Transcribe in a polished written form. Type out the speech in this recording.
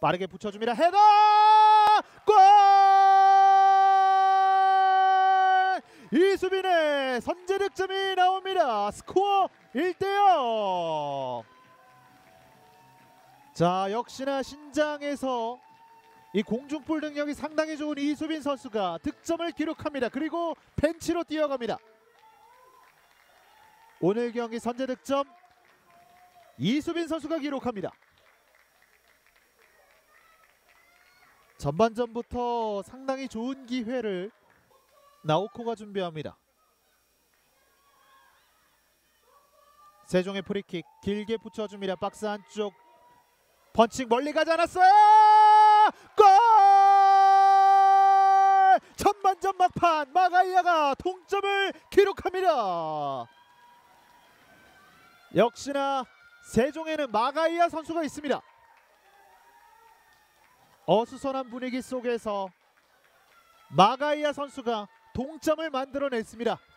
빠르게 붙여줍니다. 헤더! 골! 이수빈의 선제 득점이 나옵니다. 스코어 1대0. 자, 역시나 신장에서 이 공중볼 능력이 상당히 좋은 이수빈 선수가 득점을 기록합니다. 그리고 벤치로 뛰어갑니다. 오늘 경기 선제 득점 이수빈 선수가 기록합니다. 전반전부터 상당히 좋은 기회를 나우코가 준비합니다. 세종의 프리킥 길게 붙여줍니다. 박스 안쪽 펀칭 멀리 가지 않았어요. 골! 전반전 막판 마가이아가 동점을 기록합니다. 역시나 세종에는 마가이아 선수가 있습니다. 어수선한 분위기 속에서 마가이아 선수가 동점을 만들어냈습니다.